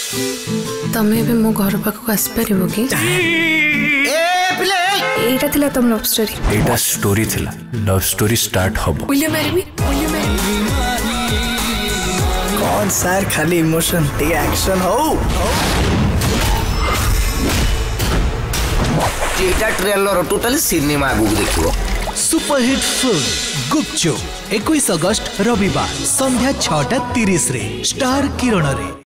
तमें भी मो घर पाखक आसपार कि एटा थिला तुम लव स्टोरी एटा स्टोरी थिला लव स्टोरी स्टार्ट हबो विल यू मैरी मी कौन सर खाली इमोशन टे एक्शन हो एटा ट्रेलर टोटली सिनेमा को देखियो सुपरहिट फिल्म गुपचुप 21 अगस्त रविवार संध्या 6:30 रे स्टार किरण रे।